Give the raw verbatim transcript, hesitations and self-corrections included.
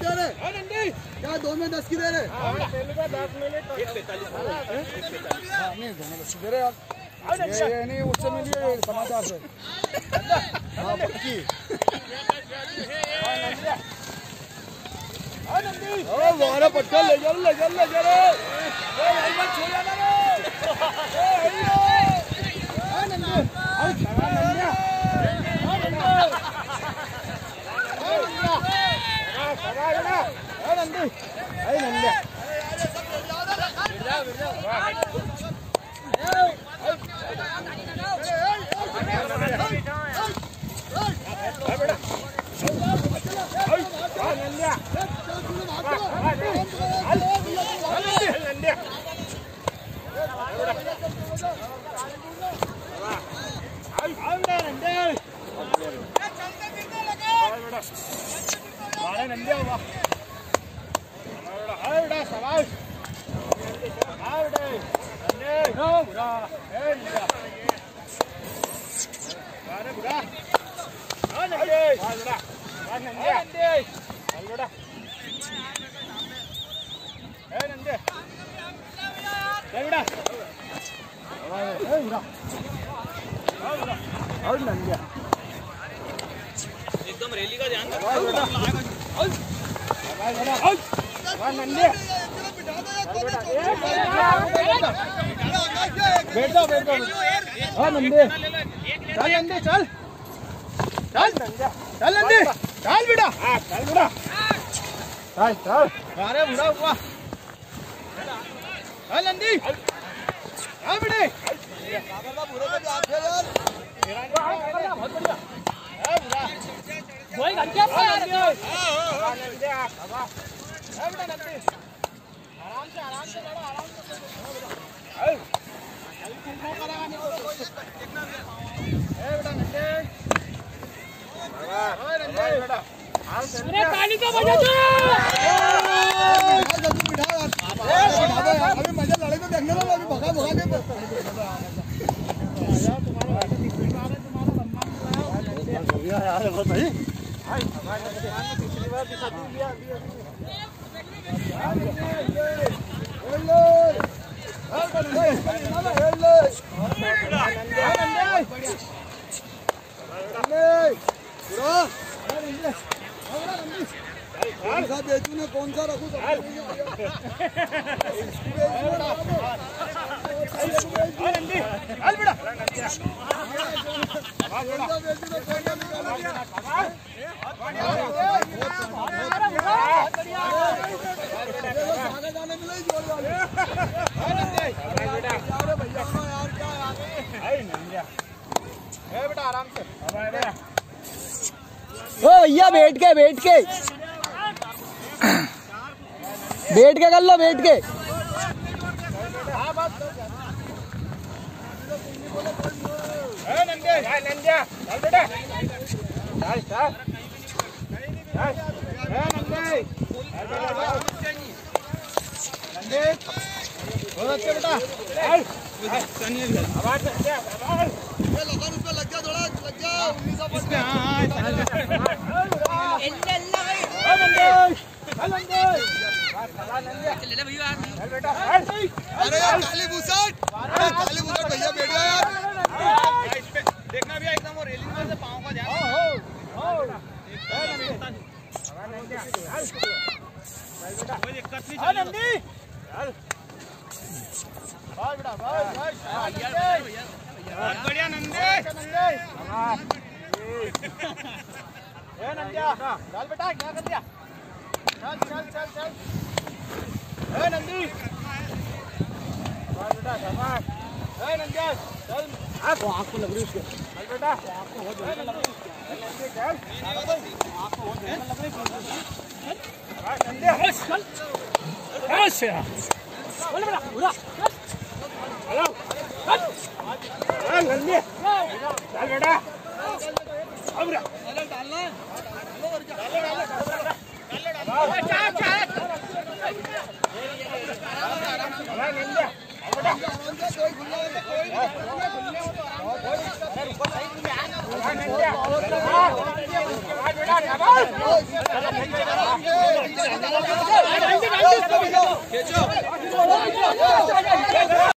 दे रहे? क्या दो में दस की दे रहे? नहीं दो में दस की दे रहे यार। ये नहीं उससे मिलिए समाचार से। हाँ पक्की। ओ वाला पट्टा ले चल ले चल ले चल। ओ मत छो जाना रे। ए हेलो। आ नंदू। आ चला नंदू। आ नंदू। आ नंदू। चला चला। आ नंदू। ए नंदू। बिरजा बिरजा। एकदम रैली का ध्यान बैठ जाओ बैठ जाओ। हाँ नंदे चल नंदे चल चल चल नंदे चल बेटा चल बेटा चल चल अरे बुढ़ा हुआ चल नंदी चल बेटे बहुत बढ़िया वही घर क्या यार बेटा नंदी आराम से आराम से लड़ो आराम से अरे ताली का बजा दो अभी मजा लड़े तो देखने वाला अभी भगा भगा के यार बताइए पिछली बार भी शादी किया कौन सा बेचू ने कौन सा रखू जाने मिले जोर बेटा आराम से ओ भैया बैठ के बैठ के बैठ के कर लो बैठ के नंदे नंदे चल बेटा चल चल नंदे नंदे बहुत अच्छे बेटा आवाज लगन उसमें लग गया थोड़ा लग गया उन्नीस सौ इसमें हाँ अरे यार काली बुसट काली बुसट भैया बैठ गया यार इस पे देखना भी एकदम और रेलिंग में से पाँव का ध्यान कोई दिक्कत नहीं नंदी भाई बेटा भाई भाई बहुत बढ़िया नंदे ए नंदिया चल बेटा क्या कर दिया चल चल चल चल ए नंदी चल बेटा शाबाश ए नंदिया चल आंख आंख को लग रही उसके चल बेटा आंख को बहुत जोर लग रही नंदी चल आंख को बहुत जोर लग रही चल नंदिया चल अच्छा बोल बेटा पूरा हेलो चल नंदी चल बेटा अब रे डालना डालो डालो डालो चार चार नंदी बेटा कोई खुला कोई नंदी बेटा